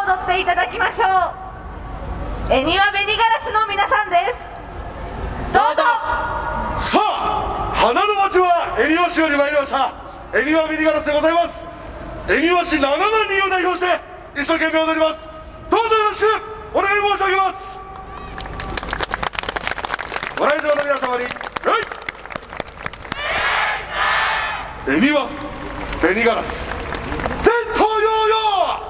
踊っていただきましょう。恵庭紅ガラスの皆さんです。どうぞ。 さあ、花の町は恵庭市より参りました恵庭紅ガラスでございます。恵庭市7万人を代表して一生懸命踊ります。どうぞよろしくお願い申し上げます。ご来場の皆様に恵庭紅ガラス全頭ヨーヨ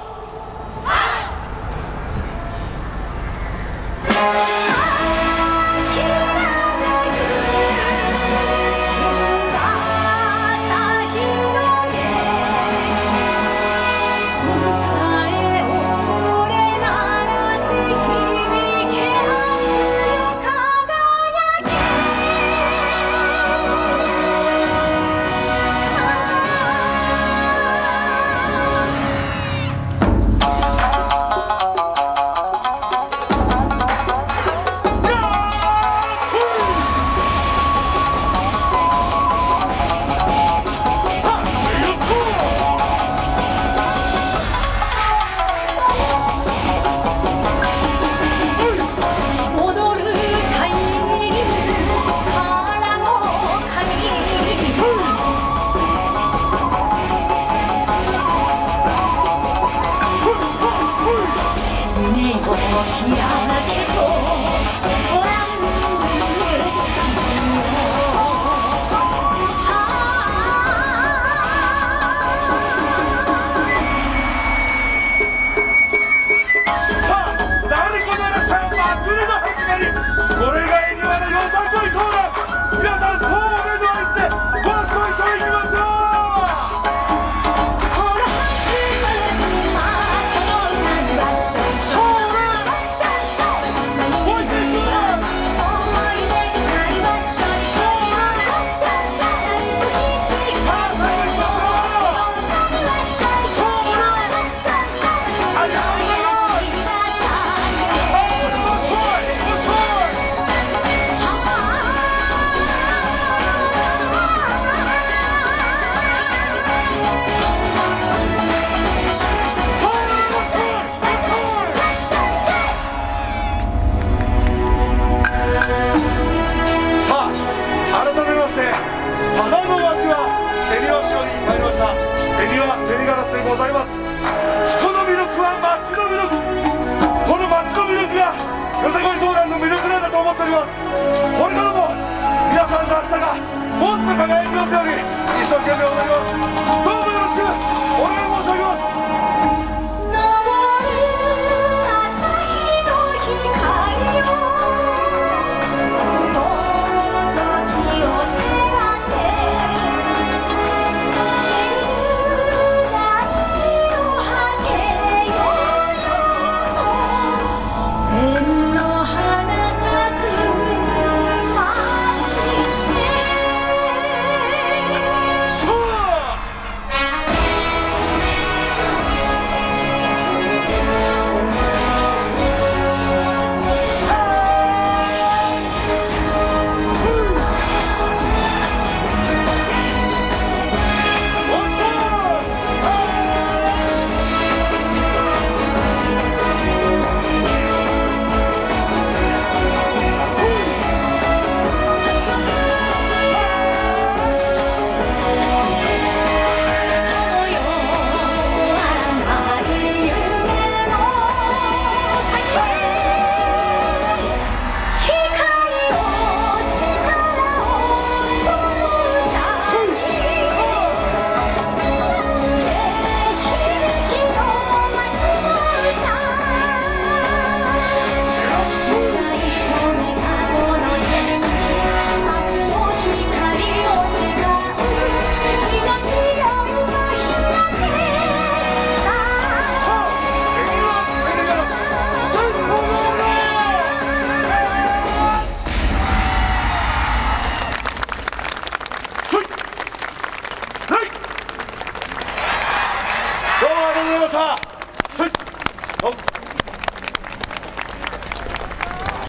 紅ガラスでございます。人の魅力は町の魅力、この町の魅力がよさこいソーランの魅力なんだと思っております。これからも皆さんの明日がもっと輝きますように一生懸命踊ります。